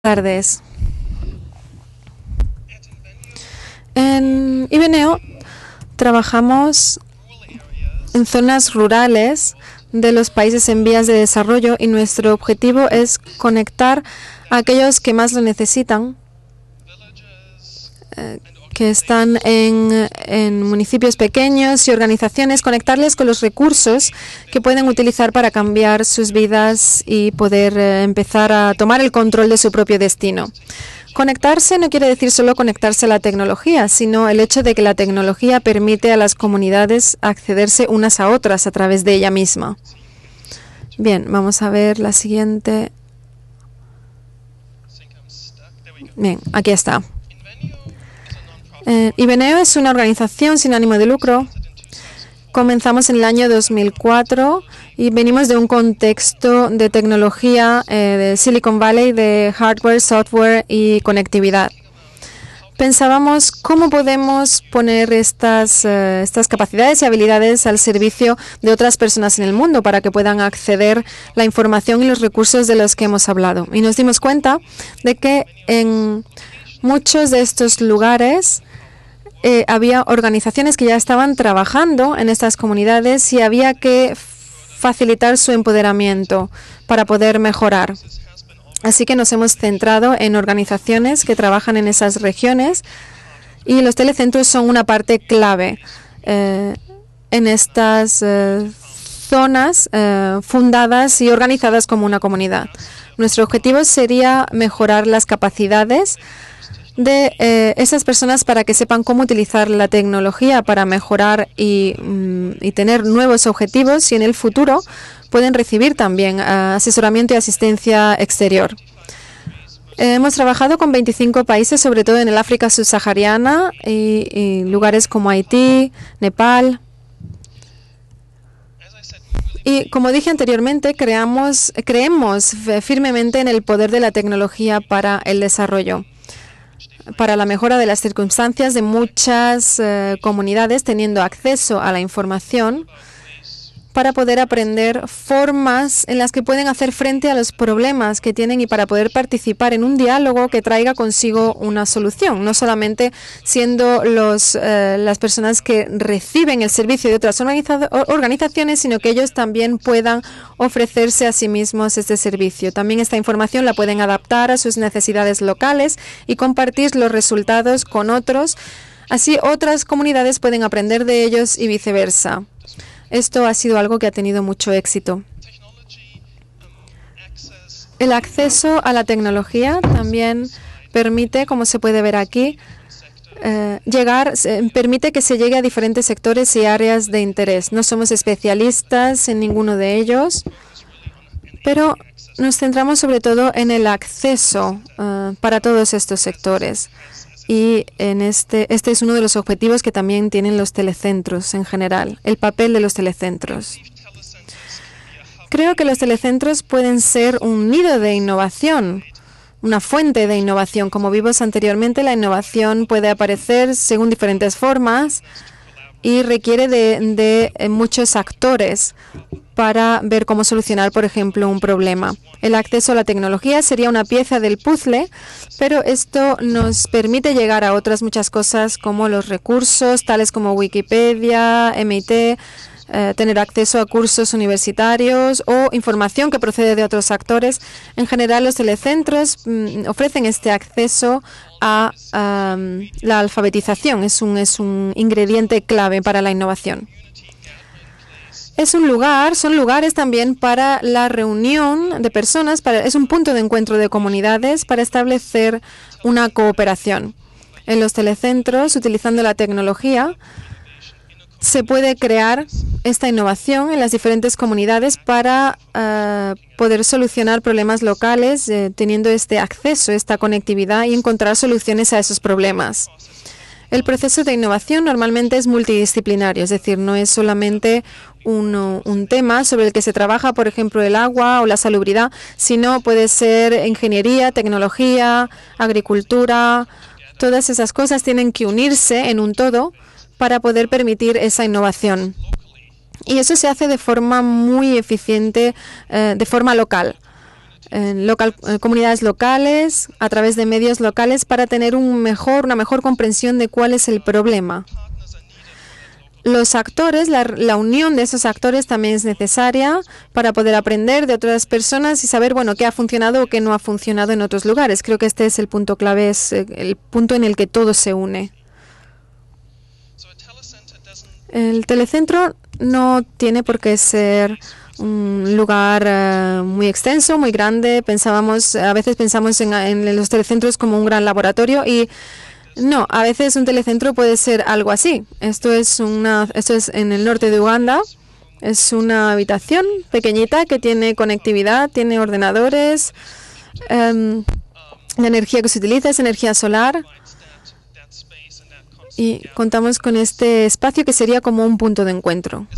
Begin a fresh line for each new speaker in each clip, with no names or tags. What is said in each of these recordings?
tardes. En Ibeneo trabajamos en zonas rurales de los países en vías de desarrollo y nuestro objetivo es conectar a aquellos que más lo necesitan, que están en municipios pequeños y organizaciones, conectarles con los recursos que pueden utilizar para cambiar sus vidas y poder empezar a tomar el control de su propio destino. Conectarse no quiere decir solo conectarse a la tecnología, sino el hecho de que la tecnología permite a las comunidades accederse unas a otras a través de ella misma. Bien, vamos a ver la siguiente. Bien, aquí está. Ibeneo es una organización sin ánimo de lucro. Comenzamos en el año 2004 y venimos de un contexto de tecnología de Silicon Valley, de hardware, software y conectividad. Pensábamos cómo podemos poner estas capacidades y habilidades al servicio de otras personas en el mundo para que puedan acceder a la información y los recursos de los que hemos hablado. Y nos dimos cuenta de que en muchos de estos lugares había organizaciones que ya estaban trabajando en estas comunidades y había que facilitar su empoderamiento para poder mejorar. Así que nos hemos centrado en organizaciones que trabajan en esas regiones y los telecentros son una parte clave en estas zonas fundadas y organizadas como una comunidad. Nuestro objetivo sería mejorar las capacidades de esas personas para que sepan cómo utilizar la tecnología para mejorar y tener nuevos objetivos y en el futuro pueden recibir también asesoramiento y asistencia exterior. Hemos trabajado con 25 países, sobre todo en el África subsahariana y lugares como Haití, Nepal. Y como dije anteriormente, creemos firmemente en el poder de la tecnología para el desarrollo, para la mejora de las circunstancias de muchas comunidades teniendo acceso a la información para poder aprender formas en las que pueden hacer frente a los problemas que tienen y para poder participar en un diálogo que traiga consigo una solución, no solamente siendo las personas que reciben el servicio de otras organizaciones, sino que ellos también puedan ofrecerse a sí mismos este servicio. También esta información la pueden adaptar a sus necesidades locales y compartir los resultados con otros. Así otras comunidades pueden aprender de ellos y viceversa. Esto ha sido algo que ha tenido mucho éxito. El acceso a la tecnología también permite, como se puede ver aquí, permite que se llegue a diferentes sectores y áreas de interés. No somos especialistas en ninguno de ellos, pero nos centramos sobre todo en el acceso para todos estos sectores. Y este es uno de los objetivos que también tienen los telecentros en general, el papel de los telecentros. Creo que los telecentros pueden ser un nido de innovación, una fuente de innovación. Como vimos anteriormente, la innovación puede aparecer según diferentes formas y requiere de muchos actores para ver cómo solucionar, por ejemplo, un problema. El acceso a la tecnología sería una pieza del puzzle, pero esto nos permite llegar a otras muchas cosas como los recursos, tales como Wikipedia, MIT, tener acceso a cursos universitarios o información que procede de otros actores. En general, los telecentros ofrecen este acceso a la alfabetización. Es un ingrediente clave para la innovación. Son lugares también para la reunión de personas, es un punto de encuentro de comunidades para establecer una cooperación. En los telecentros, utilizando la tecnología, se puede crear esta innovación en las diferentes comunidades para poder solucionar problemas locales, teniendo este acceso, esta conectividad y encontrar soluciones a esos problemas. El proceso de innovación normalmente es multidisciplinario, es decir, no es solamente un tema sobre el que se trabaja, por ejemplo, el agua o la salubridad, sino puede ser ingeniería, tecnología, agricultura. Todas esas cosas tienen que unirse en un todo para poder permitir esa innovación. Y eso se hace de forma muy eficiente, de forma local. en comunidades locales, a través de medios locales, para tener una mejor comprensión de cuál es el problema. Los actores, la unión de esos actores también es necesaria para poder aprender de otras personas y saber, bueno, qué ha funcionado o qué no ha funcionado en otros lugares. Creo que este es el punto clave, es el punto en el que todo se une. El telecentro no tiene por qué ser un lugar muy extenso, muy grande. A veces pensamos en los telecentros como un gran laboratorio y no, a veces un telecentro puede ser algo así. Esto es en el norte de Uganda. Es una habitación pequeñita que tiene conectividad, tiene ordenadores. La energía que se utiliza es energía solar. Y contamos con este espacio que sería como un punto de encuentro.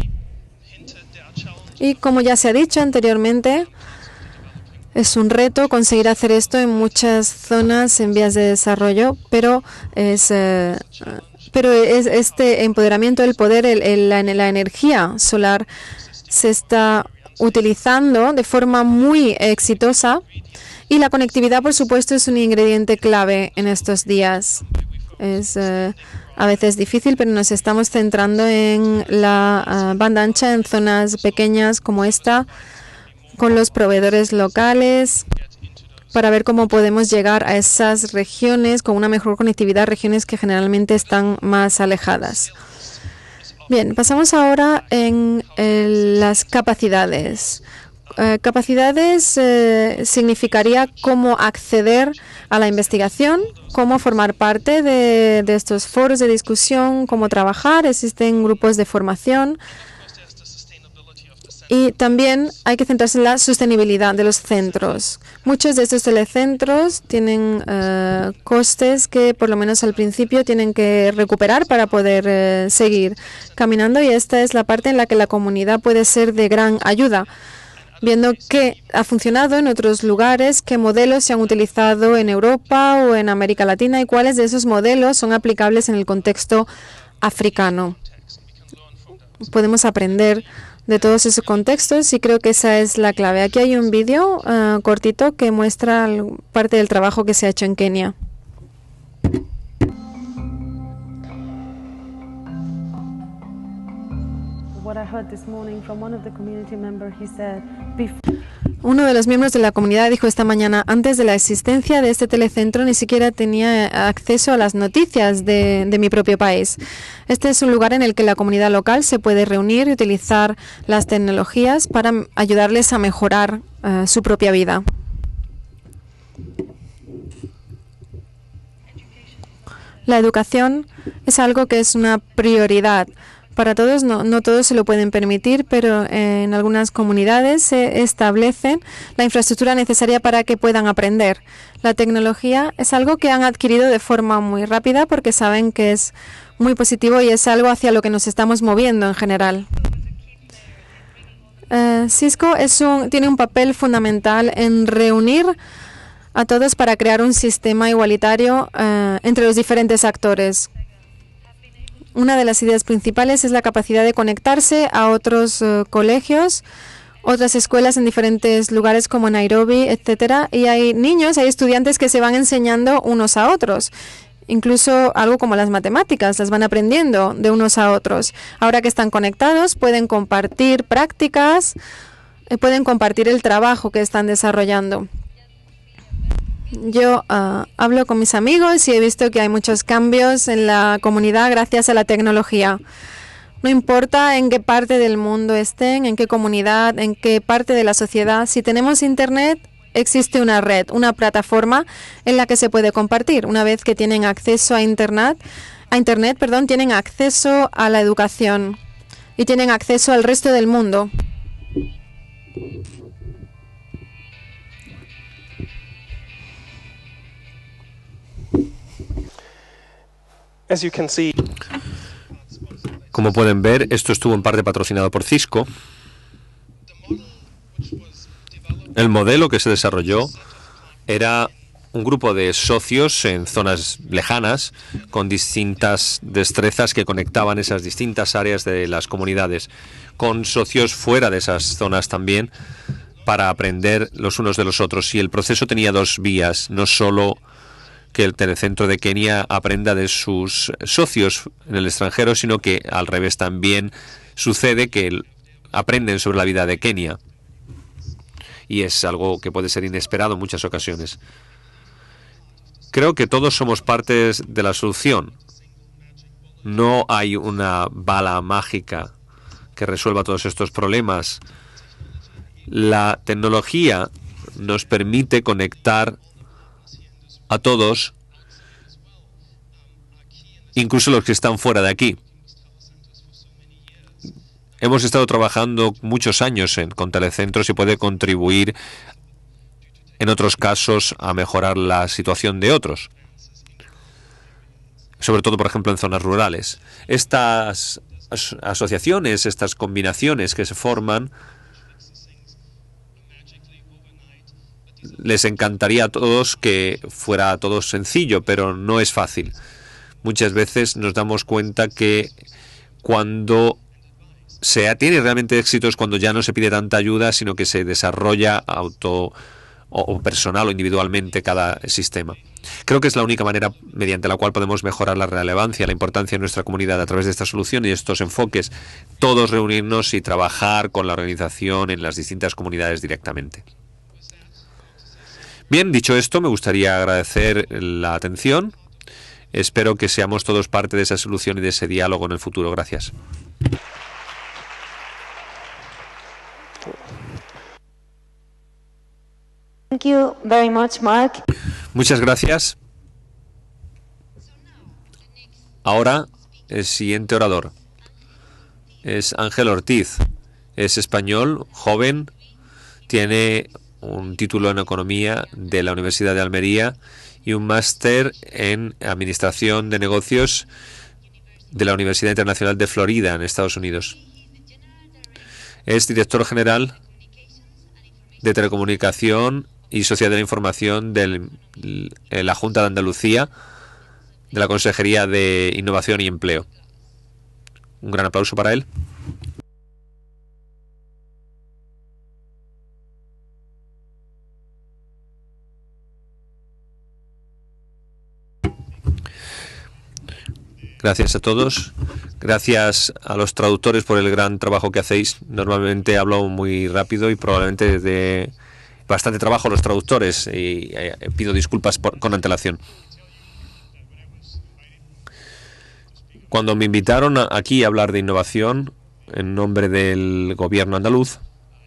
Y como ya se ha dicho anteriormente, es un reto conseguir hacer esto en muchas zonas en vías de desarrollo, pero este empoderamiento del poder, la energía solar, se está utilizando de forma muy exitosa y la conectividad, por supuesto, es un ingrediente clave en estos días. Es a veces difícil, pero nos estamos centrando en la banda ancha en zonas pequeñas como esta, con los proveedores locales, para ver cómo podemos llegar a esas regiones con una mejor conectividad, regiones que generalmente están más alejadas. Bien, pasamos ahora en las capacidades. Capacidades significaría cómo acceder a la investigación, cómo formar parte de estos foros de discusión, cómo trabajar. Existen grupos de formación. Y también hay que centrarse en la sostenibilidad de los centros. Muchos de estos telecentros tienen costes que, por lo menos al principio, tienen que recuperar para poder seguir caminando. Y esta es la parte en la que la comunidad puede ser de gran ayuda, viendo qué ha funcionado en otros lugares, qué modelos se han utilizado en Europa o en América Latina y cuáles de esos modelos son aplicables en el contexto africano. Podemos aprender de todos esos contextos y creo que esa es la clave. Aquí hay un vídeo cortito que muestra parte del trabajo que se ha hecho en Kenia. Uno de los miembros de la comunidad dijo esta mañana, antes de la existencia de este telecentro ni siquiera tenía acceso a las noticias de mi propio país. Este es un lugar en el que la comunidad local se puede reunir y utilizar las tecnologías para ayudarles a mejorar su propia vida. La educación es algo que es una prioridad. Para todos, no todos se lo pueden permitir, pero en algunas comunidades se establecen la infraestructura necesaria para que puedan aprender. La tecnología es algo que han adquirido de forma muy rápida porque saben que es muy positivo y es algo hacia lo que nos estamos moviendo en general. Cisco tiene un papel fundamental en reunir a todos para crear un sistema igualitario entre los diferentes actores. Una de las ideas principales es la capacidad de conectarse a otros colegios, otras escuelas en diferentes lugares como Nairobi, etcétera. Y hay estudiantes que se van enseñando unos a otros. Incluso algo como las matemáticas, las van aprendiendo de unos a otros. Ahora que están conectados, pueden compartir prácticas, pueden compartir el trabajo que están desarrollando. Yo hablo con mis amigos y he visto que hay muchos cambios en la comunidad gracias a la tecnología. No importa en qué parte del mundo estén, en qué comunidad, en qué parte de la sociedad, si tenemos Internet, existe una red, una plataforma en la que se puede compartir. Una vez que tienen acceso a Internet, tienen acceso a la educación y tienen acceso al resto del mundo.
Como pueden ver, esto estuvo en parte patrocinado por Cisco. El modelo que se desarrolló era un grupo de socios en zonas lejanas con distintas destrezas que conectaban esas distintas áreas de las comunidades, con socios fuera de esas zonas también, para aprender los unos de los otros. Y el proceso tenía dos vías, no solo que el telecentro de Kenia aprenda de sus socios en el extranjero, sino que al revés también sucede que aprenden sobre la vida de Kenia. Y es algo que puede ser inesperado en muchas ocasiones. Creo que todos somos partes de la solución. No hay una bala mágica que resuelva todos estos problemas. La tecnología nos permite conectar a todos, incluso los que están fuera de aquí. Hemos estado trabajando muchos años con telecentros y puede contribuir en otros casos a mejorar la situación de otros, sobre todo, por ejemplo, en zonas rurales. Estas asociaciones, estas combinaciones que se forman, les encantaría a todos que fuera todo sencillo, pero no es fácil. Muchas veces nos damos cuenta que cuando se tiene realmente éxito es cuando ya no se pide tanta ayuda, sino que se desarrolla o personal o individualmente cada sistema. Creo que es la única manera mediante la cual podemos mejorar la relevancia, la importancia de nuestra comunidad a través de esta solución y estos enfoques. Todos reunirnos y trabajar con la organización en las distintas comunidades directamente. Bien, dicho esto, me gustaría agradecer la atención. Espero que seamos todos parte de esa solución y de ese diálogo en el futuro. Gracias.
Thank you very much, Mark.
Muchas gracias. Ahora, el siguiente orador es Ángel Ortiz. Es español, joven, tiene un título en Economía de la Universidad de Almería y un máster en Administración de Negocios de la Universidad Internacional de Florida, en Estados Unidos. Es director general de Telecomunicación y Sociedad de la Información de la Junta de Andalucía, de la Consejería de Innovación y Empleo. Un gran aplauso para él. Gracias a todos. Gracias a los traductores por el gran trabajo que hacéis. Normalmente hablo muy rápido y probablemente de bastante trabajo los traductores y pido disculpas con antelación. Cuando me invitaron aquí a hablar de innovación en nombre del gobierno andaluz,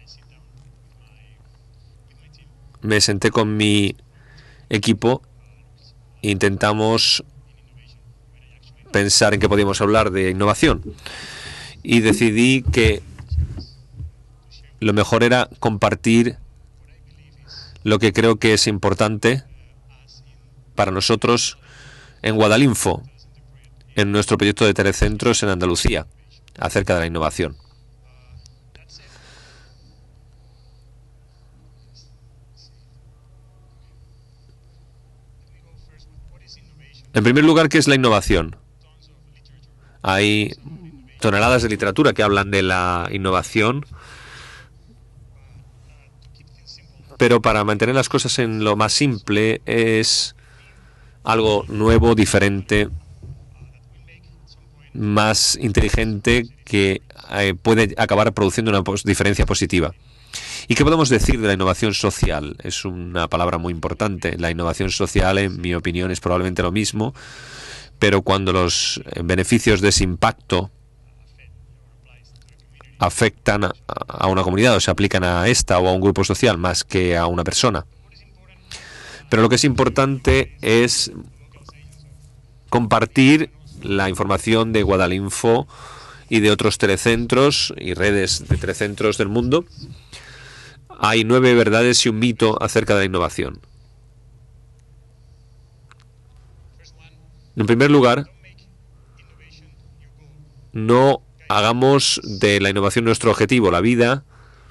me senté con mi equipo e intentamos pensar en qué podíamos hablar de innovación y decidí que lo mejor era compartir lo que creo que es importante para nosotros en Guadalinfo, en nuestro proyecto de telecentros en Andalucía, acerca de la innovación. En primer lugar, ¿qué es la innovación? Hay toneladas de literatura que hablan de la innovación, pero para mantener las cosas en lo más simple es algo nuevo, diferente, más inteligente que puede acabar produciendo una diferencia positiva. ¿Y qué podemos decir de la innovación social? Es una palabra muy importante. La innovación social, en mi opinión, es probablemente lo mismo, pero cuando los beneficios de ese impacto afectan a una comunidad o se aplican a esta o a un grupo social más que a una persona. Pero lo que es importante es compartir la información de Guadalinfo y de otros telecentros y redes de telecentros del mundo. Hay 9 verdades y un mito acerca de la innovación. En primer lugar, no hagamos de la innovación nuestro objetivo. La vida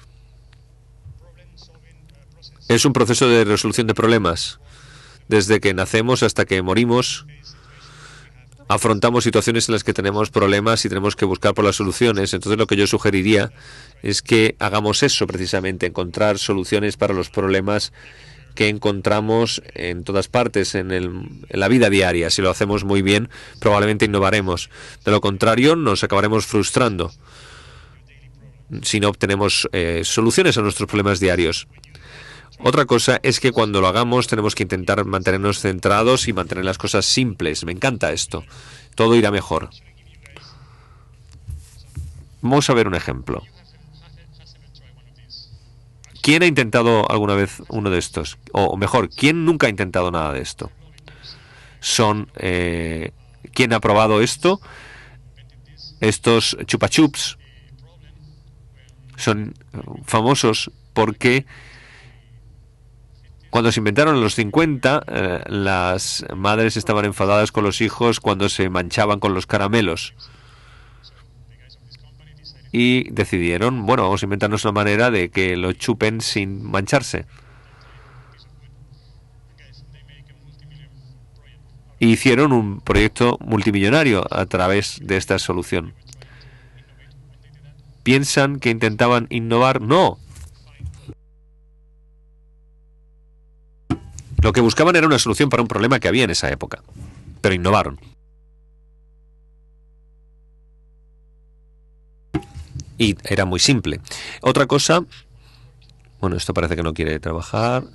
es un proceso de resolución de problemas. Desde que nacemos hasta que morimos, afrontamos situaciones en las que tenemos problemas y tenemos que buscar por las soluciones. Entonces lo que yo sugeriría es que hagamos eso precisamente, encontrar soluciones para los problemas que encontramos en todas partes en la vida diaria. Si lo hacemos muy bien, probablemente innovaremos. De lo contrario, nos acabaremos frustrando si no obtenemos soluciones a nuestros problemas diarios. Otra cosa es que cuando lo hagamos tenemos que intentar mantenernos centrados y mantener las cosas simples. Me encanta esto. Todo irá mejor. Vamos a ver un ejemplo. ¿Quién ha intentado alguna vez uno de estos? O mejor, ¿quién nunca ha intentado nada de esto? ¿Quién ha probado esto? Estos chupa chups son famosos porque cuando se inventaron en los 50, las madres estaban enfadadas con los hijos cuando se manchaban con los caramelos. Y decidieron, bueno, vamos a inventarnos una manera de que lo chupen sin mancharse. Y hicieron un proyecto multimillonario a través de esta solución. ¿Piensan que intentaban innovar? No. Lo que buscaban era una solución para un problema que había en esa época, pero innovaron. Y era muy simple. Otra cosa, bueno, esto parece que no quiere trabajar.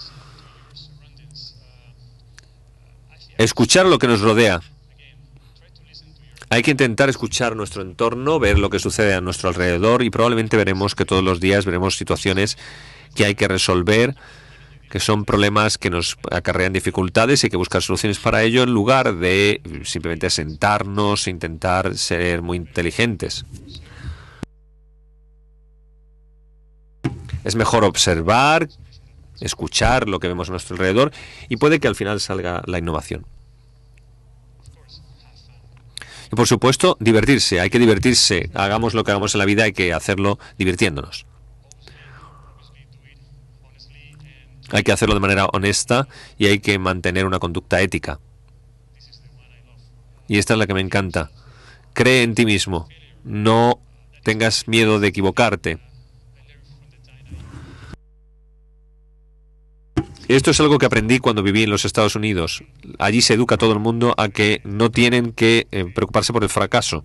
Escuchar lo que nos rodea. Hay que intentar escuchar nuestro entorno, ver lo que sucede a nuestro alrededor y probablemente veremos que todos los días veremos situaciones que hay que resolver, que son problemas que nos acarrean dificultades y hay que buscar soluciones para ello en lugar de simplemente sentarnos e intentar ser muy inteligentes. Es mejor observar, escuchar lo que vemos a nuestro alrededor y puede que al final salga la innovación. Y por supuesto, divertirse. Hay que divertirse. Hagamos lo que hagamos en la vida, hay que hacerlo divirtiéndonos. Hay que hacerlo de manera honesta y hay que mantener una conducta ética. Y esta es la que me encanta. Cree en ti mismo. No tengas miedo de equivocarte. Esto es algo que aprendí cuando viví en los Estados Unidos. Allí se educa a todo el mundo a que no tienen que preocuparse por el fracaso.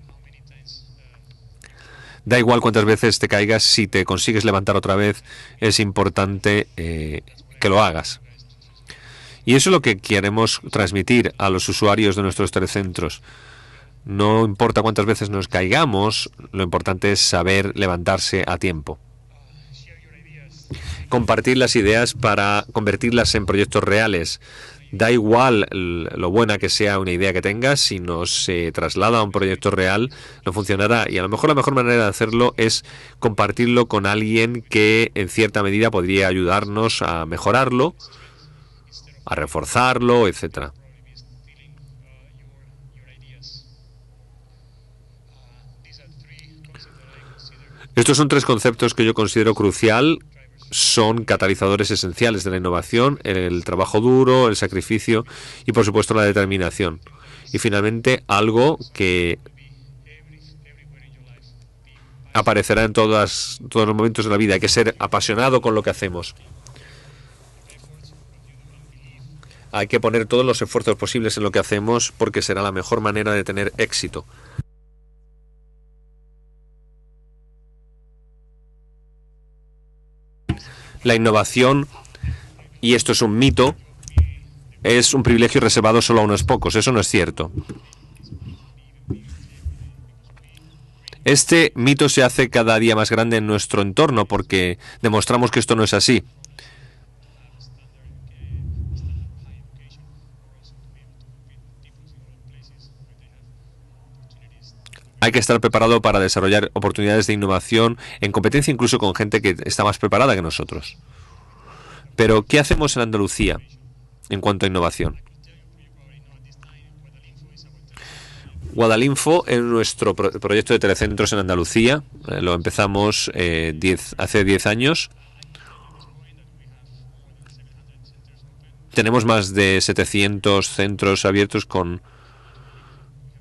Da igual cuántas veces te caigas, si te consigues levantar otra vez, es importante que lo hagas. Y eso es lo que queremos transmitir a los usuarios de nuestros telecentros. No importa cuántas veces nos caigamos, lo importante es saber levantarse a tiempo. Compartir las ideas para convertirlas en proyectos reales. Da igual lo buena que sea una idea que tengas, si no se traslada a un proyecto real, no funcionará. Y a lo mejor la mejor manera de hacerlo es compartirlo con alguien que en cierta medida podría ayudarnos a mejorarlo, a reforzarlo, etcétera. Estos son tres conceptos que yo considero crucial. Son catalizadores esenciales de la innovación: el trabajo duro, el sacrificio y, por supuesto, la determinación. Y, finalmente, algo que aparecerá en todos los momentos de la vida. Hay que ser apasionado con lo que hacemos. Hay que poner todos los esfuerzos posibles en lo que hacemos porque será la mejor manera de tener éxito. La innovación, y esto es un mito, es un privilegio reservado solo a unos pocos. Eso no es cierto. Este mito se hace cada día más grande en nuestro entorno porque demostramos que esto no es así. Hay que estar preparado para desarrollar oportunidades de innovación en competencia incluso con gente que está más preparada que nosotros. Pero, ¿qué hacemos en Andalucía en cuanto a innovación? Guadalinfo es nuestro proyecto de telecentros en Andalucía. Lo empezamos hace 10 años. Tenemos más de 700 centros abiertos con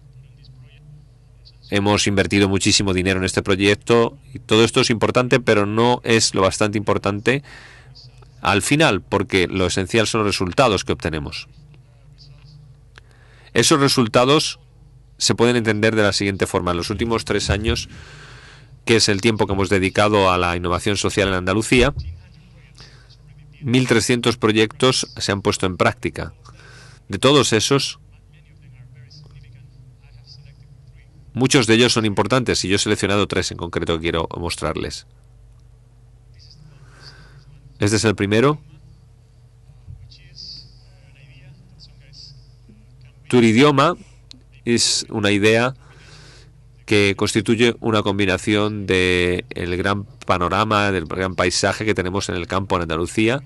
Hemos invertido muchísimo dinero en este proyecto y todo esto es importante, pero no es lo bastante importante al final, porque lo esencial son los resultados que obtenemos. Esos resultados se pueden entender de la siguiente forma. En los últimos 3 años, que es el tiempo que hemos dedicado a la innovación social en Andalucía, 1.300 proyectos se han puesto en práctica. De todos esos, muchos de ellos son importantes y yo he seleccionado 3 en concreto que quiero mostrarles. Este es el primero. Turidioma es una idea que constituye una combinación del gran panorama, del gran paisaje que tenemos en el campo en Andalucía,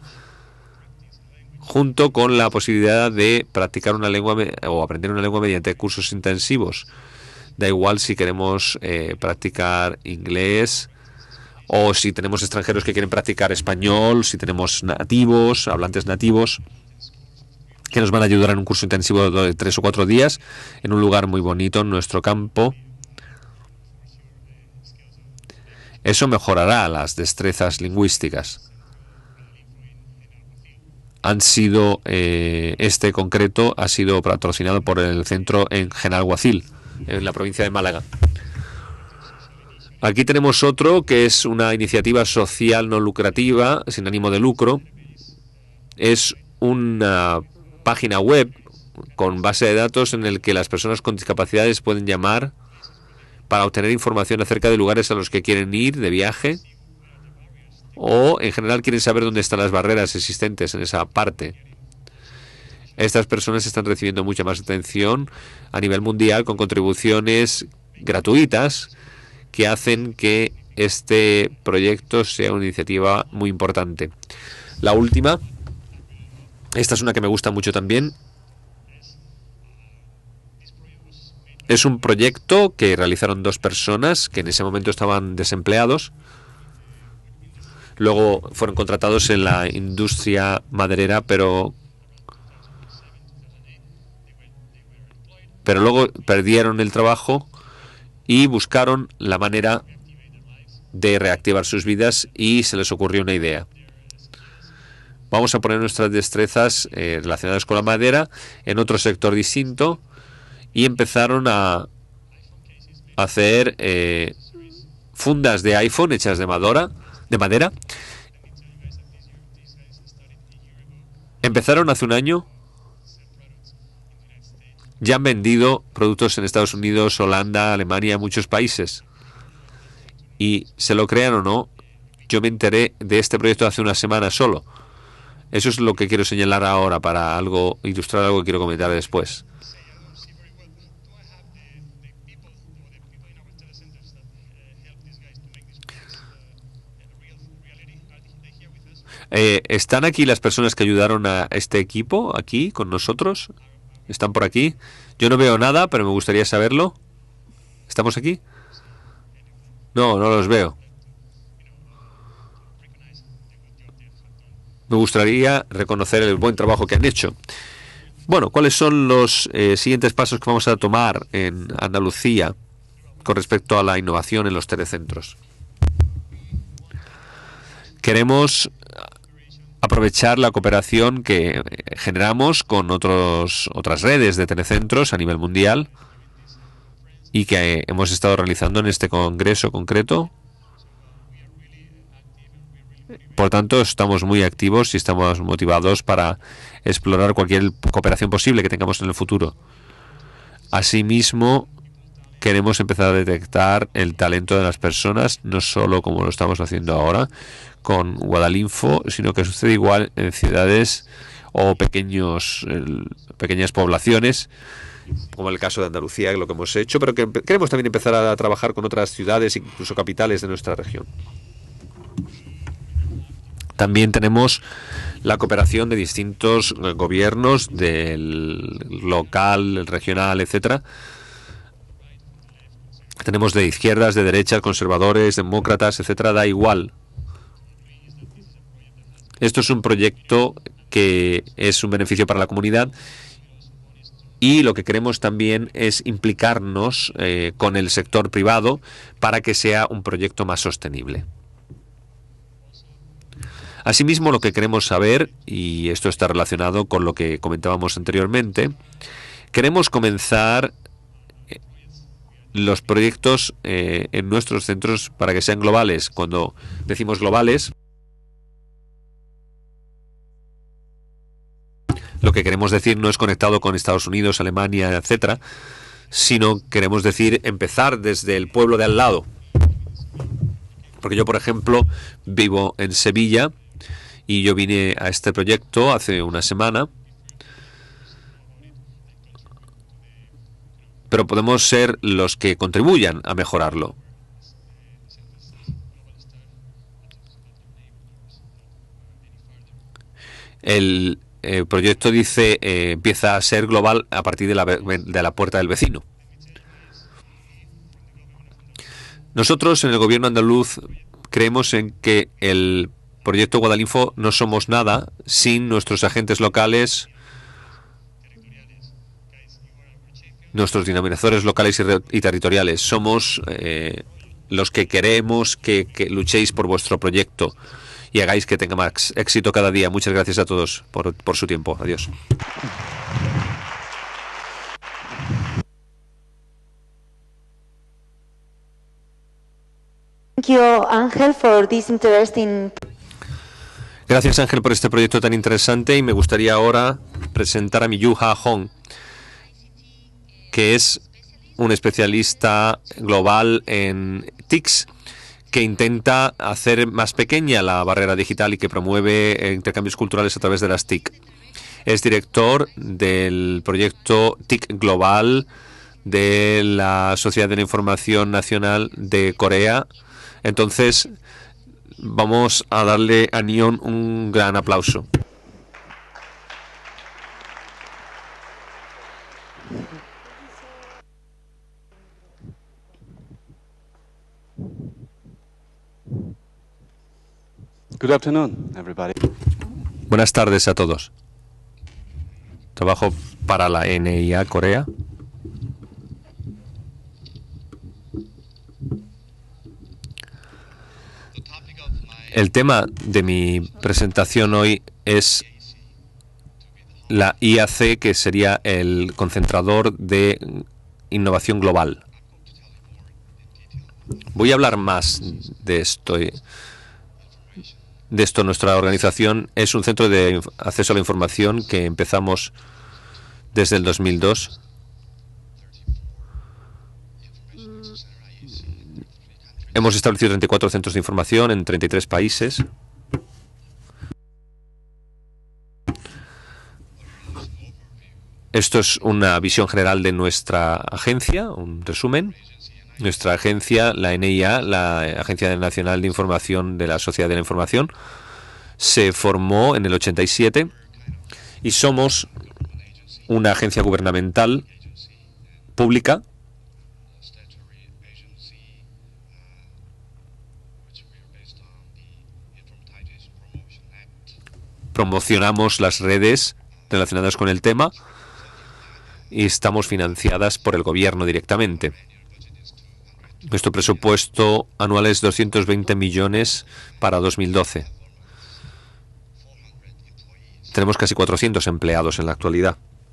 junto con la posibilidad de practicar una lengua o aprender una lengua mediante cursos intensivos. Da igual si queremos practicar inglés o si tenemos extranjeros que quieren practicar español, si tenemos nativos, hablantes nativos, que nos van a ayudar en un curso intensivo de 3 o 4 días en un lugar muy bonito en nuestro campo. Eso mejorará las destrezas lingüísticas. Este concreto ha sido patrocinado por el centro en Genalguacil, en la provincia de Málaga. Aquí tenemos otro que es una iniciativa social no lucrativa, sin ánimo de lucro. Es una página web con base de datos en el que las personas con discapacidades pueden llamar para obtener información acerca de lugares a los que quieren ir de viaje o en general quieren saber dónde están las barreras existentes en esa parte. Estas personas están recibiendo mucha más atención a nivel mundial con contribuciones gratuitas que hacen que este proyecto sea una iniciativa muy importante. La última, esta es una que me gusta mucho también. Es un proyecto que realizaron 2 personas que en ese momento estaban desempleados. Luego fueron contratados en la industria maderera, pero luego perdieron el trabajo y buscaron la manera de reactivar sus vidas y se les ocurrió una idea. Vamos a poner nuestras destrezas relacionadas con la madera en otro sector distinto y empezaron a hacer fundas de iPhone hechas de madera. Empezaron hace un año. Ya han vendido productos en Estados Unidos, Holanda, Alemania, muchos países. Y se lo crean o no, yo me enteré de este proyecto hace una semana solo. Eso es lo que quiero señalar ahora para ilustrar algo que quiero comentar después. ¿Están aquí las personas que ayudaron a este equipo, aquí con nosotros? ¿Están por aquí? Yo no veo nada, pero me gustaría saberlo. ¿Estamos aquí? No los veo. Me gustaría reconocer el buen trabajo que han hecho. Bueno, ¿cuáles son los siguientes pasos que vamos a tomar en Andalucía con respecto a la innovación en los telecentros? Queremos aprovechar la cooperación que generamos con otras redes de telecentros a nivel mundial y que hemos estado realizando en este congreso concreto. Por tanto, estamos muy activos y estamos motivados para explorar cualquier cooperación posible que tengamos en el futuro. Asimismo, queremos empezar a detectar el talento de las personas, no solo como lo estamos haciendo ahora con Guadalinfo, sino que sucede igual en ciudades o pequeñas poblaciones, como el caso de Andalucía, lo que hemos hecho, pero que queremos también empezar a trabajar con otras ciudades, incluso capitales de nuestra región. También tenemos la cooperación de distintos gobiernos, del local, el regional, etcétera. Tenemos de izquierdas, de derechas, conservadores, demócratas, etcétera, da igual. Esto es un proyecto que es un beneficio para la comunidad y lo que queremos también es implicarnos con el sector privado para que sea un proyecto más sostenible. Asimismo, lo que queremos saber, y esto está relacionado con lo que comentábamos anteriormente, queremos comenzar los proyectos en nuestros centros para que sean globales. Cuando decimos globales, lo que queremos decir no es conectado con Estados Unidos, Alemania, etcétera, sino queremos decir empezar desde el pueblo de al lado. Porque yo, por ejemplo, vivo en Sevilla y yo vine a este proyecto hace una semana, pero podemos ser los que contribuyan a mejorarlo. El proyecto dice empieza a ser global a partir de la puerta del vecino. Nosotros en el gobierno andaluz creemos en que el proyecto Guadalinfo no somos nada sin nuestros agentes locales, nuestros dinamizadores locales y territoriales. Somos los que queremos que luchéis por vuestro proyecto y hagáis que tenga más éxito cada día. Muchas gracias a todos por su tiempo. Adiós.
Thank you, Ángel, for this interesting.
Gracias, Ángel, por este proyecto tan interesante, y me gustaría ahora presentar a Miyuha Hong, que es un especialista global en TICs, que intenta hacer más pequeña la barrera digital y que promueve intercambios culturales a través de las TIC. Es director del proyecto TIC Global de la Sociedad de la Información Nacional de Corea. Entonces, vamos a darle a Neon un gran aplauso.
Good afternoon, everybody.
Buenas tardes a todos. Trabajo para la NIA Corea. El tema de mi presentación hoy es la IAC, que sería el concentrador de innovación global. Voy a hablar más de esto. Nuestra organización es un centro de acceso a la información que empezamos desde el 2002. Hemos establecido 34 centros de información en 33 países. Esto es una visión general de nuestra agencia, un resumen. Nuestra agencia, la NIA, la Agencia Nacional de Información de la Sociedad de la Información, se formó en el 87 y somos una agencia gubernamental pública promocionamos las redes relacionadas con el tema y estamos financiadas por el gobierno directamente. Nuestro presupuesto anual es 220 millones para 2012. Tenemos casi 400 empleados en la actualidad.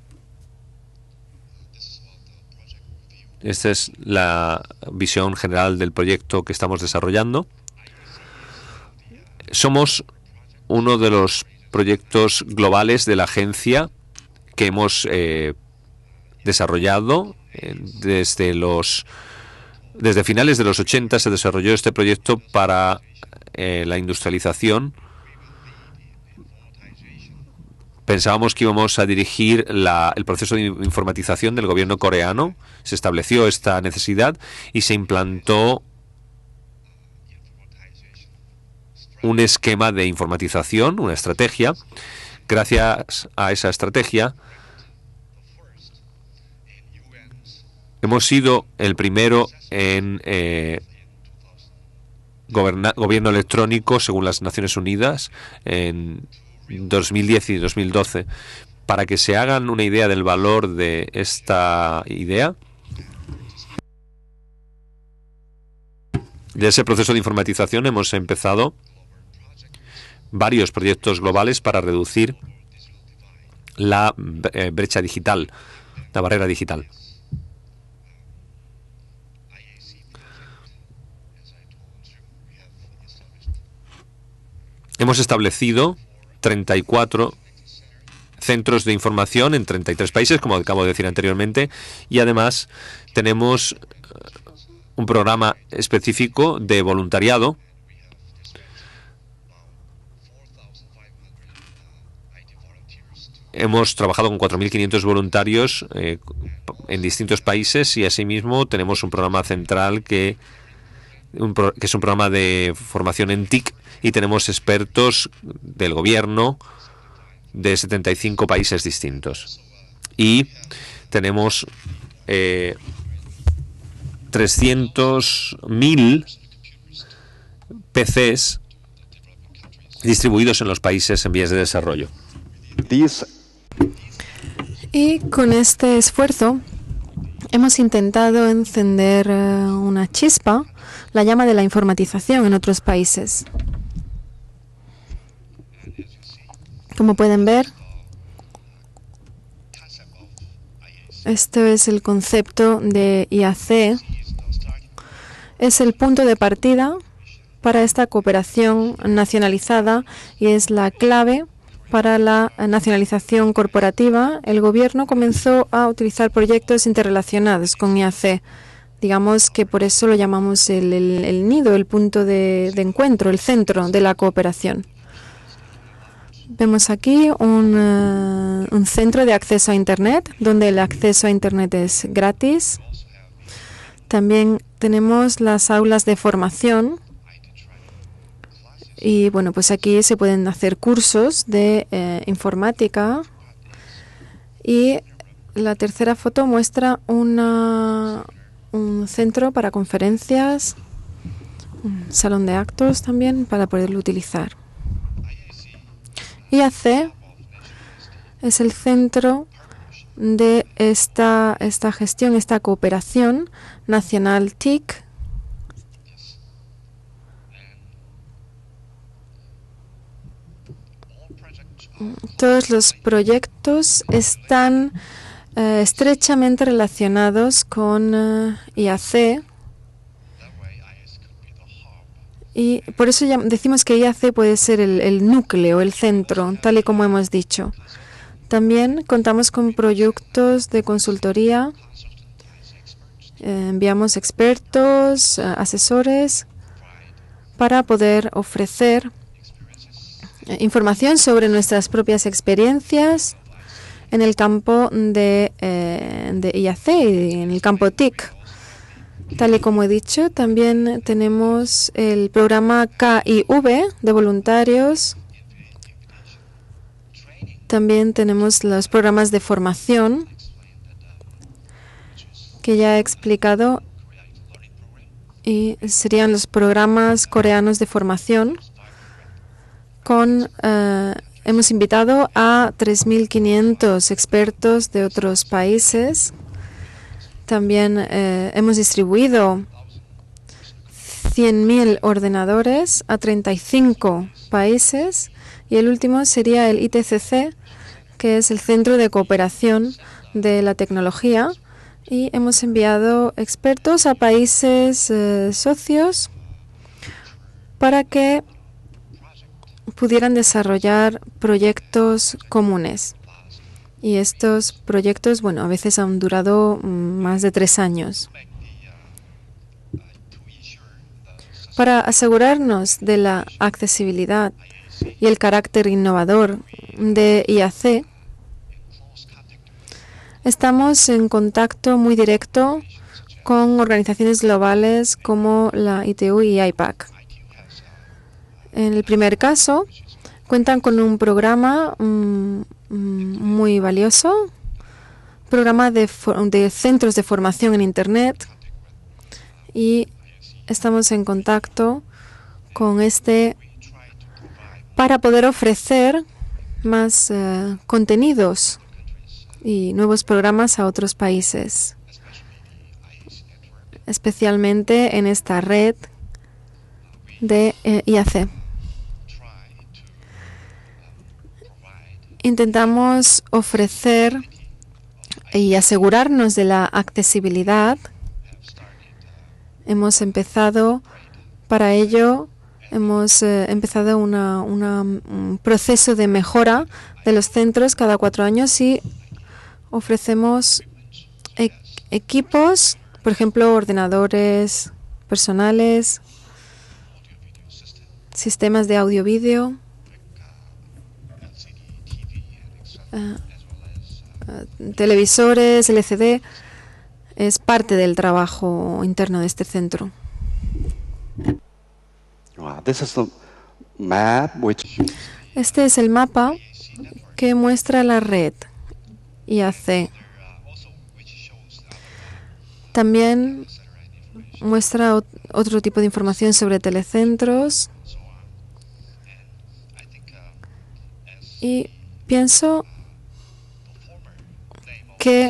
Esta es la visión general del proyecto que estamos desarrollando. Somos uno de los proyectos globales de la agencia que hemos desarrollado desde finales de los 80. Se desarrolló este proyecto para la industrialización. Pensábamos que íbamos a dirigir el proceso de informatización del gobierno coreano. Se estableció esta necesidad y se implantó un esquema de informatización, una estrategia. Gracias a esa estrategia, hemos sido el primero en gobierno electrónico según las Naciones Unidas en 2010 y 2012. Para que se hagan una idea del valor de esta idea, de ese proceso de informatización hemos empezado varios proyectos globales para reducir la brecha digital, la barrera digital. Hemos establecido 34 centros de información en 33 países, como acabo de decir anteriormente, y además tenemos un programa específico de voluntariado. Hemos trabajado con 4.500 voluntarios en distintos países y asimismo tenemos un programa central que es un programa de formación en TIC, y tenemos expertos del gobierno de 75 países distintos. Y tenemos 300.000 PCs distribuidos en los países en vías de desarrollo.
Y con este esfuerzo hemos intentado encender una chispa, la llama de la informatización en otros países. Como pueden ver, esto es el concepto de IAC. Es el punto de partida para esta cooperación nacionalizada y es la clave para la nacionalización corporativa. El gobierno comenzó a utilizar proyectos interrelacionados con IAC. Digamos que por eso lo llamamos el nido, el punto de encuentro, el centro de la cooperación. Vemos aquí un centro de acceso a Internet, donde el acceso a Internet es gratis. También tenemos las aulas de formación. Y bueno, pues aquí se pueden hacer cursos de informática. Y la tercera foto muestra un centro para conferencias, un salón de actos también para poderlo utilizar. IAC es el centro de esta gestión, esta cooperación nacional TIC. Todos los proyectos están estrechamente relacionados con IAC. Y por eso decimos que IAC puede ser el núcleo, el centro, tal y como hemos dicho. También contamos con proyectos de consultoría. Enviamos expertos, asesores, para poder ofrecer información sobre nuestras propias experiencias en el campo de IAC y en el campo TIC. Tal y como he dicho, también tenemos el programa KIV de voluntarios. También tenemos los programas de formación que ya he explicado y serían los programas coreanos de formación. Hemos invitado a 3.500 expertos de otros países. También hemos distribuido 100.000 ordenadores a 35 países. Y el último sería el ITCC, que es el Centro de Cooperación de la Tecnología. Y hemos enviado expertos a países socios para que pudieran desarrollar proyectos comunes. Y estos proyectos, bueno, a veces han durado más de 3 años. Para asegurarnos de la accesibilidad y el carácter innovador de IAC, estamos en contacto muy directo con organizaciones globales como la ITU y IPAC. En el primer caso, cuentan con un programa muy valioso, programa de centros de formación en Internet, y estamos en contacto con para poder ofrecer más contenidos y nuevos programas a otros países, especialmente en esta red de IAC. Intentamos ofrecer y asegurarnos de la accesibilidad. Hemos empezado para ello, hemos empezado un proceso de mejora de los centros cada 4 años y ofrecemos equipos, por ejemplo, ordenadores personales, sistemas de audio-vídeo, televisores, LCD. Es parte del trabajo interno de este centro. Este es el mapa que muestra la red IAC. También muestra otro tipo de información sobre telecentros. Y pienso que,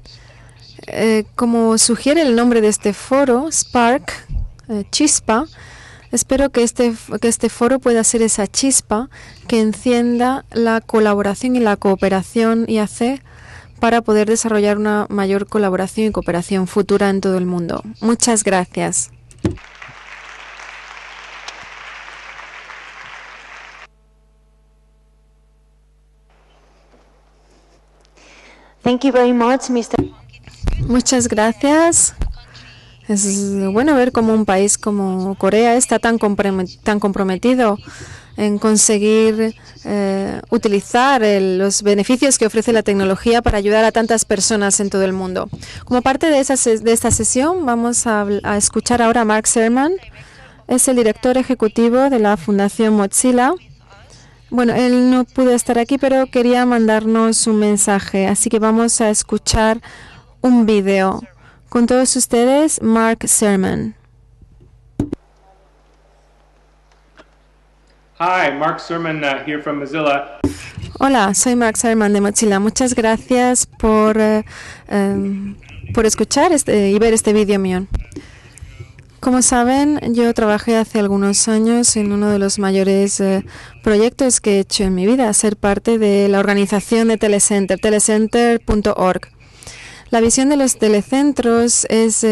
como sugiere el nombre de este foro, Spark, chispa, espero que este foro pueda ser esa chispa que encienda la colaboración y la cooperación IAC para poder desarrollar una mayor colaboración y cooperación futura en todo el mundo. Muchas gracias.
Thank you very much, Mr.
Muchas gracias. Es bueno ver cómo un país como Corea está tan comprometido en conseguir utilizar los beneficios que ofrece la tecnología para ayudar a tantas personas en todo el mundo. Como parte de esta sesión, vamos a escuchar ahora a Mark Surman. Es el director ejecutivo de la Fundación Mozilla. Bueno, él no pudo estar aquí, pero quería mandarnos un mensaje, así que vamos a escuchar un video. Con todos ustedes, Mark Surman.
Hi, Mark Surman here from Mozilla.
Hola, soy Mark Surman de Mozilla. Muchas gracias por escuchar y ver este vídeo mío. Como saben, yo trabajé hace algunos años en uno de los mayores proyectos que he hecho en mi vida, ser parte de la organización de Telecenter, telecenter.org. La visión de los telecentros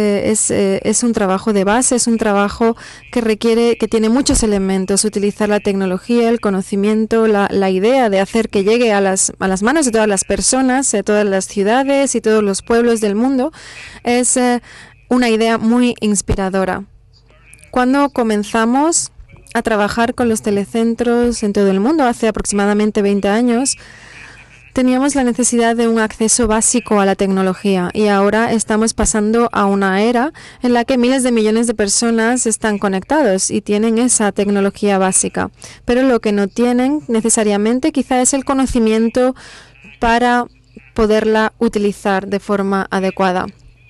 es un trabajo de base, es un trabajo que tiene muchos elementos: utilizar la tecnología, el conocimiento, la idea de hacer que llegue a las manos de todas las personas, de todas las ciudades y todos los pueblos del mundo. Es una idea muy inspiradora. Cuando comenzamos a trabajar con los telecentros en todo el mundo, hace aproximadamente 20 años, teníamos la necesidad de un acceso básico a la tecnología y ahora estamos pasando a una era en la que miles de millones de personas están conectados y tienen esa tecnología básica. Pero lo que no tienen necesariamente quizá es el conocimiento para poderla utilizar de forma adecuada.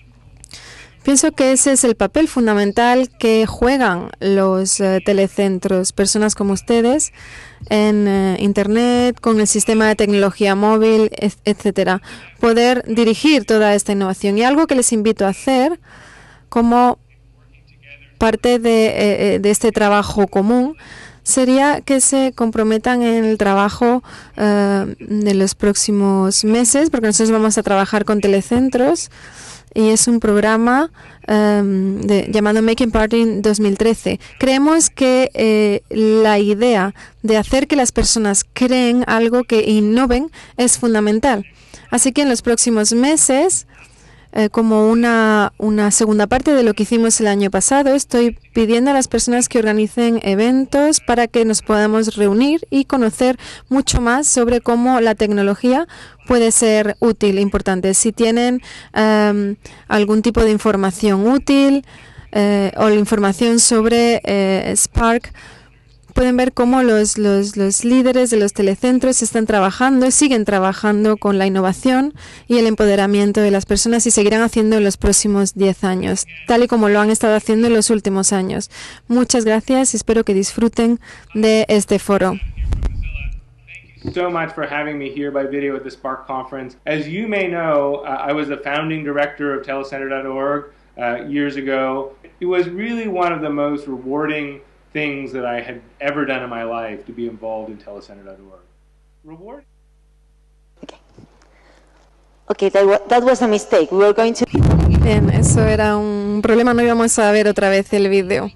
Pienso que ese es el papel fundamental que juegan los telecentros, personas como ustedes, en Internet, con el sistema de tecnología móvil, etcétera. Poder dirigir toda esta innovación. Y algo que les invito a hacer como parte de este trabajo común sería que se comprometan en el trabajo de los próximos meses, porque nosotros vamos a trabajar con telecentros. Y es un programa llamado Making Party 2013. Creemos que la idea de hacer que las personas creen algo, que innoven, es fundamental. Así que en los próximos meses, como una segunda parte de lo que hicimos el año pasado, estoy pidiendo a las personas que organicen eventos para que nos podamos reunir y conocer mucho más sobre cómo la tecnología puede ser útil, importante. Si tienen algún tipo de información útil o la información sobre Spark, pueden ver cómo los líderes de los telecentros siguen trabajando con la innovación y el empoderamiento de las personas y seguirán haciendo en los próximos 10 años, tal y como lo han estado haciendo en los últimos años. Muchas gracias y espero que disfruten de este foro.
so much for having me here by video at the Spark conference. As you may know, I was the founding director of telecenter.org years ago. It was really one of the most rewarding things that I had ever done in my life to be involved in telecenter.org. Reward?
Okay, that was a mistake. We were going to...
Bien, eso era un problema, no íbamos a ver otra vez el vídeo.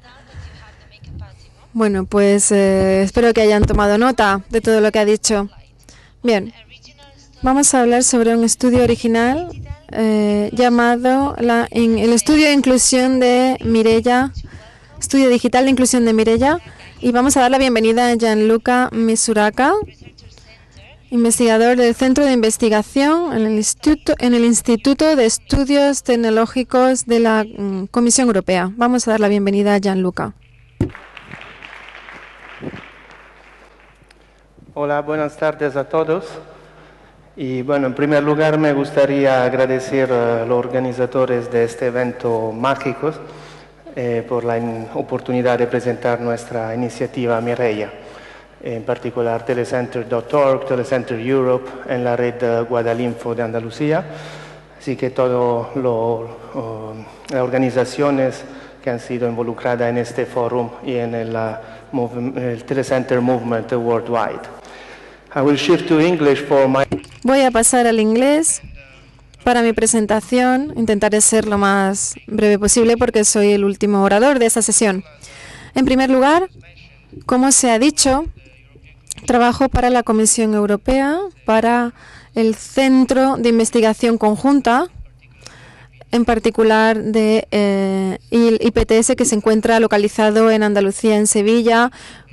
Bueno, pues espero que hayan tomado nota de todo lo que ha dicho. Bien, vamos a hablar sobre un estudio original llamado el Estudio de Inclusión de Mireia, Estudio Digital de Inclusión de Mireia, y vamos a dar la bienvenida a Gianluca Misuraka, investigador del Centro de Investigación en el Instituto de Estudios Tecnológicos de la Comisión Europea. Vamos a dar la bienvenida a Gianluca.
Hola, buenas tardes a todos. Y bueno, en primer lugar me gustaría agradecer a los organizadores de este evento mágico por la oportunidad de presentar nuestra iniciativa Mireia, en particular telecenter.org, Telecenter Europe, en la red Guadalinfo de Andalucía, así que todas las organizaciones que han sido involucradas en este foro y en el Telecenter Movement worldwide. I will shift to English for my...
Voy a pasar al inglés para mi presentación. Intentaré ser lo más breve posible porque soy el último orador de esta sesión. En primer lugar, como se ha dicho, trabajo para la Comisión Europea, para el Centro de Investigación Conjunta, en particular de IPTS, que se encuentra localizado en Andalucía, en Sevilla,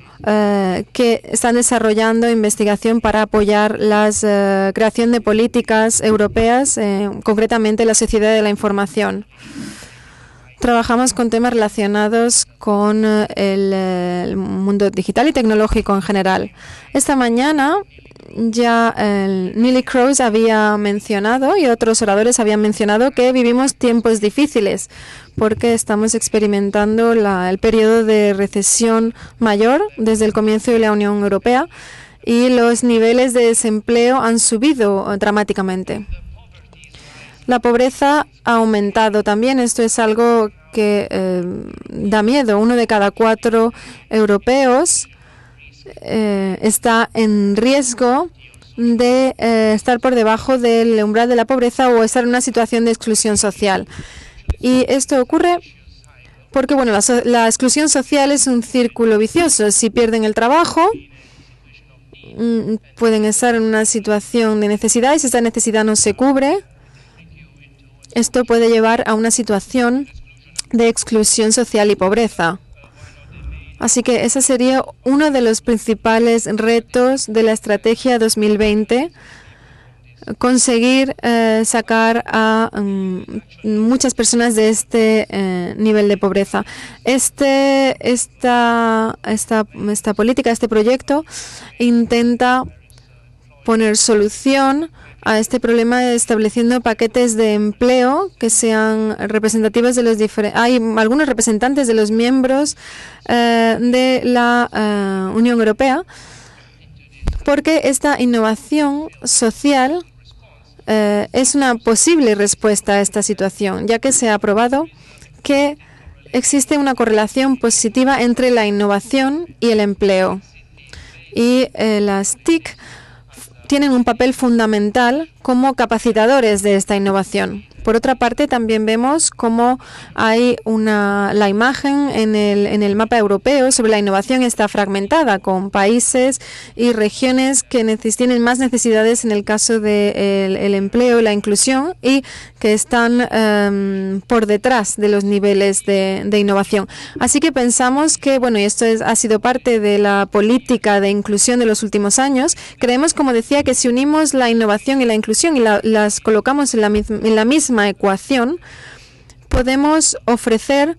que están desarrollando investigación para apoyar la creación de políticas europeas, concretamente la sociedad de la información. Trabajamos con temas relacionados con el mundo digital y tecnológico en general. Esta mañana ya Neelie Kroes había mencionado y otros oradores habían mencionado que vivimos tiempos difíciles porque estamos experimentando el periodo de recesión mayor desde el comienzo de la Unión Europea y los niveles de desempleo han subido dramáticamente. La pobreza ha aumentado también. Esto es algo que da miedo. 1 de cada 4 europeos está en riesgo de estar por debajo del umbral de la pobreza o estar en una situación de exclusión social. Y esto ocurre porque bueno, la exclusión social es un círculo vicioso. Si pierden el trabajo, pueden estar en una situación de necesidad y si esta necesidad no se cubre, esto puede llevar a una situación de exclusión social y pobreza. Así que ese sería uno de los principales retos de la Estrategia 2020, conseguir sacar a muchas personas de este nivel de pobreza. Esta política, este proyecto, intenta poner solución a este problema estableciendo paquetes de empleo que sean representativos de los diferentes... Hay algunos representantes de los miembros de la Unión Europea, porque esta innovación social es una posible respuesta a esta situación, ya que se ha probado que existe una correlación positiva entre la innovación y el empleo. Y las TIC tienen un papel fundamental como capacitadores de esta innovación. Por otra parte, también vemos cómo hay la imagen en el mapa europeo sobre la innovación está fragmentada, con países y regiones que tienen más necesidades en el caso del empleo y la inclusión y que están por detrás de los niveles de innovación. Así que pensamos que, bueno, y esto ha sido parte de la política de inclusión de los últimos años, creemos, como decía, que si unimos la innovación y la inclusión y las colocamos en la misma ecuación, podemos ofrecer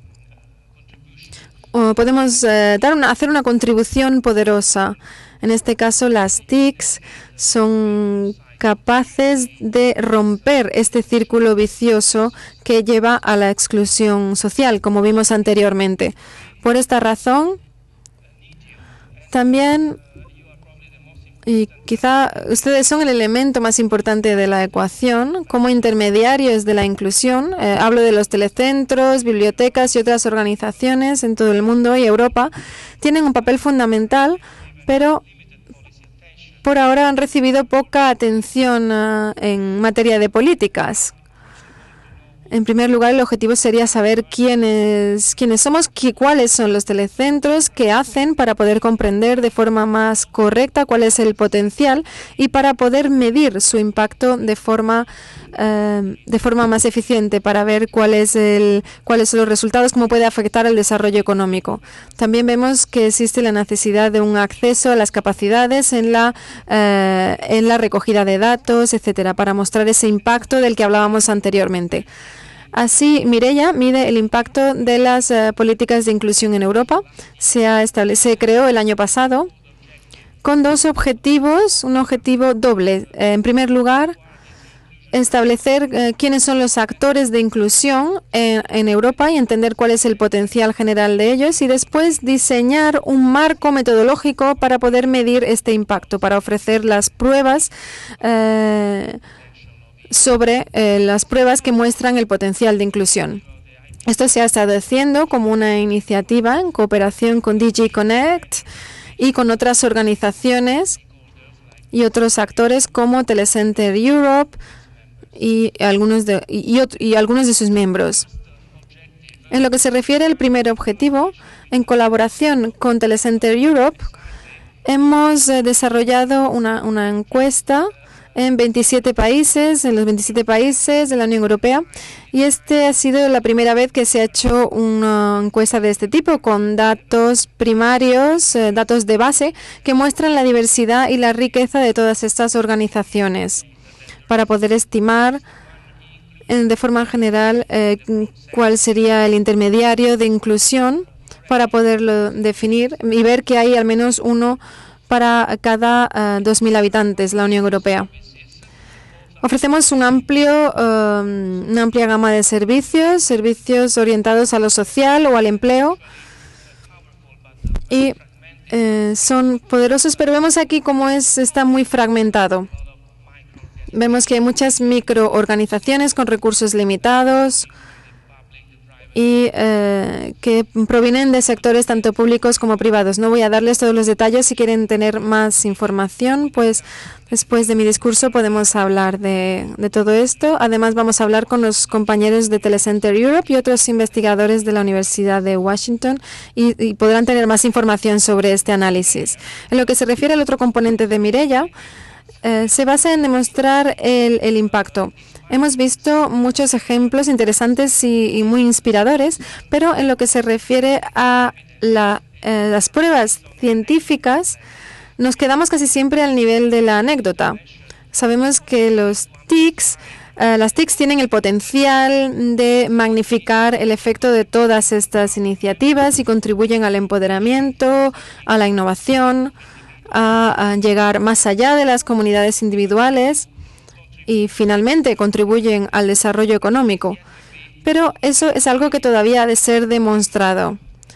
o podemos hacer una contribución poderosa. En este caso, las TICs son capaces de romper este círculo vicioso que lleva a la exclusión social, como vimos anteriormente. Por esta razón, también Y quizá ustedes son el elemento más importante de la ecuación como intermediarios de la inclusión. Hablo de los telecentros, bibliotecas y otras organizaciones en todo el mundo y Europa. Tienen un papel fundamental, pero por ahora han recibido poca atención en materia de políticas. En primer lugar, el objetivo sería saber quiénes somos, cuáles son los telecentros, qué hacen para poder comprender de forma más correcta cuál es el potencial y para poder medir su impacto de forma más eficiente, para ver cuáles son los resultados, cómo puede afectar al desarrollo económico. También vemos que existe la necesidad de un acceso a las capacidades en la recogida de datos, etcétera, para mostrar ese impacto del que hablábamos anteriormente. Así, Mireia mide el impacto de las políticas de inclusión en Europa. Se creó el año pasado con dos objetivos, un objetivo doble. En primer lugar, establecer quiénes son los actores de inclusión en Europa y entender cuál es el potencial general de ellos, y después diseñar un marco metodológico para poder medir este impacto, para ofrecer las pruebas sobre las pruebas que muestran el potencial de inclusión. Esto se ha estado haciendo como una iniciativa en cooperación con DG Connect y con otras organizaciones y otros actores como Telecenter Europe y algunos de sus miembros. En lo que se refiere al primer objetivo, en colaboración con Telecenter Europe, hemos desarrollado una encuesta en 27 países, en los 27 países de la Unión Europea, y este ha sido la primera vez que se ha hecho una encuesta de este tipo con datos primarios, datos de base, que muestran la diversidad y la riqueza de todas estas organizaciones, para poder estimar de forma general cuál sería el intermediario de inclusión, para poderlo definir y ver que hay al menos uno para cada 2.000 habitantes, la Unión Europea. Ofrecemos una amplia gama de servicios orientados a lo social o al empleo, y son poderosos, pero vemos aquí cómo está muy fragmentado. Vemos que hay muchas microorganizaciones con recursos limitados y que provienen de sectores tanto públicos como privados. No voy a darles todos los detalles. Si quieren tener más información, pues después de mi discurso podemos hablar de todo esto. Además, vamos a hablar con los compañeros de Telecenter Europe y otros investigadores de la Universidad de Washington y podrán tener más información sobre este análisis. En lo que se refiere al otro componente de Mireia, se basa en demostrar el impacto. Hemos visto muchos ejemplos interesantes y muy inspiradores, pero en lo que se refiere a las pruebas científicas, nos quedamos casi siempre al nivel de la anécdota. Sabemos que las TICs tienen el potencial de magnificar el efecto de todas estas iniciativas y contribuyen al empoderamiento, a la innovación, a llegar más allá de las comunidades individuales y finalmente contribuyen al desarrollo económico. Pero eso es algo que todavía ha de ser demostrado.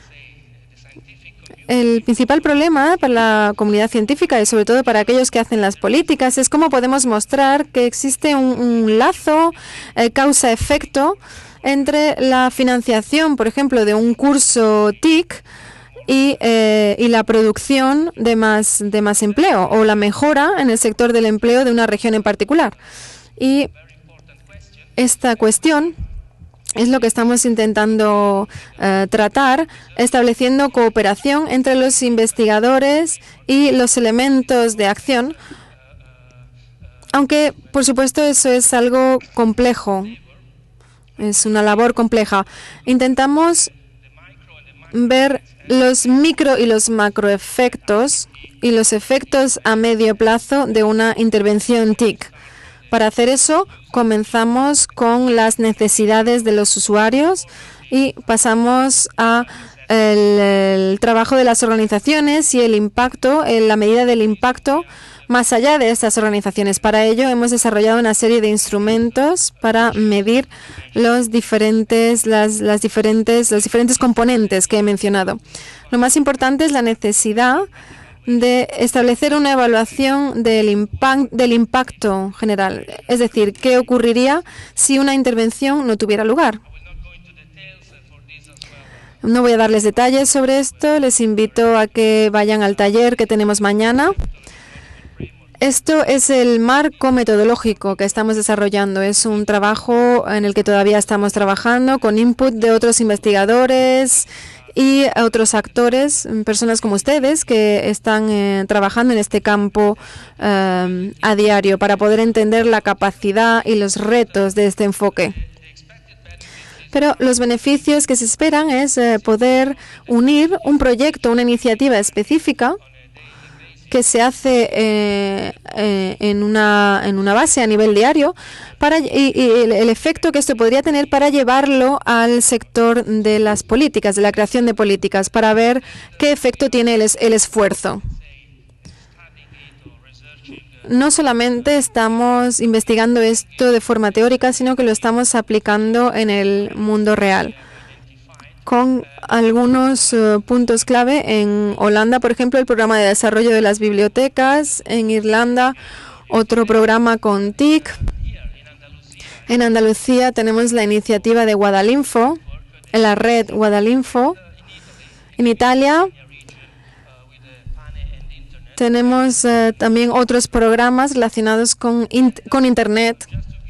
El principal problema para la comunidad científica y sobre todo para aquellos que hacen las políticas es cómo podemos mostrar que existe un lazo causa-efecto entre la financiación, por ejemplo, de un curso TIC y la producción de más empleo o la mejora en el sector del empleo de una región en particular. Y esta cuestión es lo que estamos intentando tratar, estableciendo cooperación entre los investigadores y los elementos de acción, aunque, por supuesto, eso es algo complejo, es una labor compleja. Intentamos ver los micro y los macroefectos y los efectos a medio plazo de una intervención TIC. Para hacer eso, comenzamos con las necesidades de los usuarios y pasamos a el trabajo de las organizaciones y el impacto, la medida del impacto más allá de estas organizaciones. Para ello hemos desarrollado una serie de instrumentos para medir los diferentes componentes que he mencionado. Lo más importante es la necesidad de establecer una evaluación del impacto general. Es decir, qué ocurriría si una intervención no tuviera lugar. No voy a darles detalles sobre esto. Les invito a que vayan al taller que tenemos mañana. Esto es el marco metodológico que estamos desarrollando. Es un trabajo en el que todavía estamos trabajando con input de otros investigadores y otros actores, personas como ustedes que están trabajando en este campo a diario para poder entender la capacidad y los retos de este enfoque. Pero los beneficios que se esperan es poder unir un proyecto, una iniciativa específica que se hace en una base a nivel diario y el efecto que esto podría tener para llevarlo al sector de las políticas, de la creación de políticas, para ver qué efecto tiene el esfuerzo. No solamente estamos investigando esto de forma teórica, sino que lo estamos aplicando en el mundo real, con algunos puntos clave. En Holanda, por ejemplo, el programa de desarrollo de las bibliotecas. En Irlanda, otro programa con TIC. En Andalucía tenemos la iniciativa de Guadalinfo, la red Guadalinfo. En Italia tenemos también otros programas relacionados con Internet.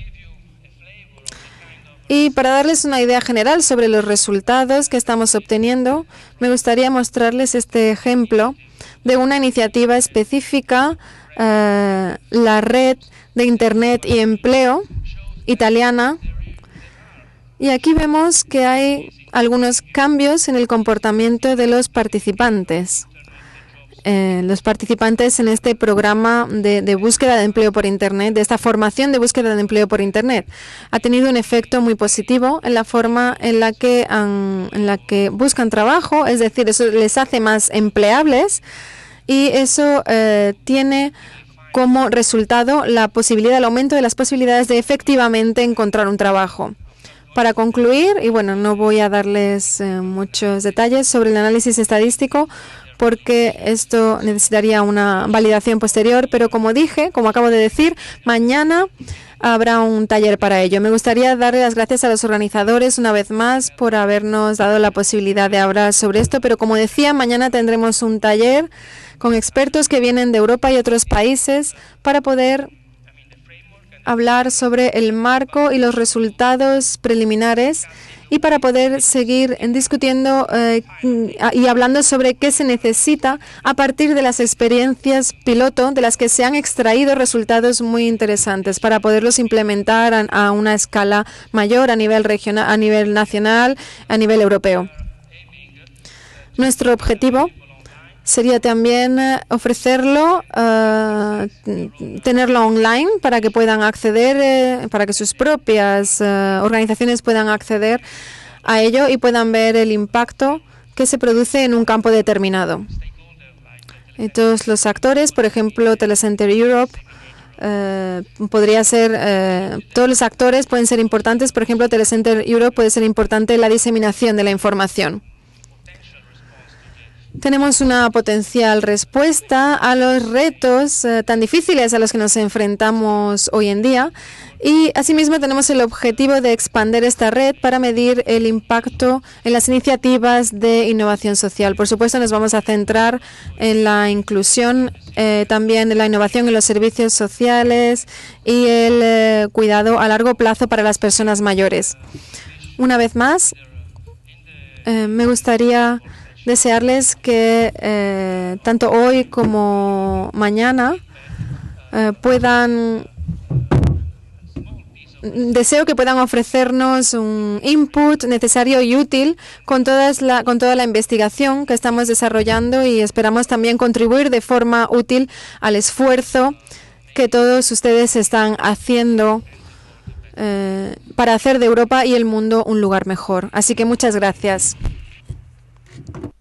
Y para darles una idea general sobre los resultados que estamos obteniendo, me gustaría mostrarles este ejemplo de una iniciativa específica, la red de Internet y empleo italiana. Y aquí vemos que hay algunos cambios en el comportamiento de los participantes. En este programa de búsqueda de empleo por Internet, de esta formación de búsqueda de empleo por Internet, ha tenido un efecto muy positivo en la forma en la que buscan trabajo, es decir, eso les hace más empleables y eso tiene como resultado el aumento de las posibilidades de efectivamente encontrar un trabajo. Para concluir, y bueno, no voy a darles muchos detalles sobre el análisis estadístico, porque esto necesitaría una validación posterior, pero como acabo de decir, mañana habrá un taller para ello. Me gustaría darle las gracias a los organizadores una vez más por habernos dado la posibilidad de hablar sobre esto, pero como decía, mañana tendremos un taller con expertos que vienen de Europa y otros países para poder hablar sobre el marco y los resultados preliminares y para poder seguir discutiendo y hablando sobre qué se necesita a partir de las experiencias piloto de las que se han extraído resultados muy interesantes para poderlos implementar a una escala mayor a nivel regional, a nivel nacional, a nivel europeo. Nuestro objetivo sería también ofrecerlo, tenerlo online para que puedan acceder, para que sus propias organizaciones puedan acceder a ello y puedan ver el impacto que se produce en un campo determinado. Y todos los actores, por ejemplo, Telecenter Europe, todos los actores pueden ser importantes. Por ejemplo, Telecenter Europe puede ser importante en la diseminación de la información. Tenemos una potencial respuesta a los retos tan difíciles a los que nos enfrentamos hoy en día y asimismo tenemos el objetivo de expandir esta red para medir el impacto en las iniciativas de innovación social. Por supuesto, nos vamos a centrar en la inclusión, también en la innovación en los servicios sociales y el cuidado a largo plazo para las personas mayores. Una vez más, me gustaría desearles que tanto hoy como mañana deseo que puedan ofrecernos un input necesario y útil con toda la investigación que estamos desarrollando y esperamos también contribuir de forma útil al esfuerzo que todos ustedes están haciendo para hacer de Europa y el mundo un lugar mejor. Así que muchas gracias.